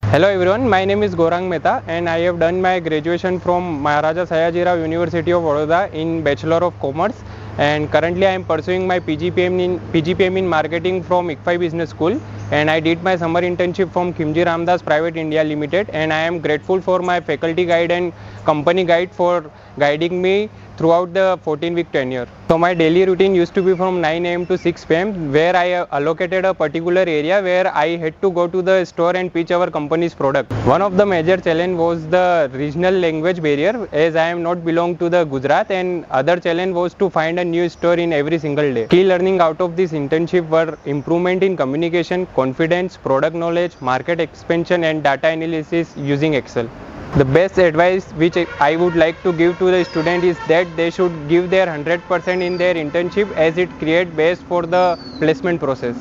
Hello everyone, my name is Gaurang Mehta and I have done my graduation from Maharaja Sayajirao University of Vadodara in Bachelor of Commerce, and currently I am pursuing my PGPM in Marketing from ICFI Business School, and I did my summer internship from Khimji Ramdas Private India Limited, and I am grateful for my faculty guide and company guide for guiding me throughout the 14-week tenure. So my daily routine used to be from 9 AM to 6 PM, where I allocated a particular area where I had to go to the store and pitch our company's product. One of the major challenge was the regional language barrier, as I am not belong to the Gujarat, and other challenge was to find a new store in every single day. Key learning out of this internship were improvement in communication, confidence, product knowledge, market expansion and data analysis using Excel. The best advice which I would like to give to the student is that they should give their 100% in their internship, as it creates base for the placement process.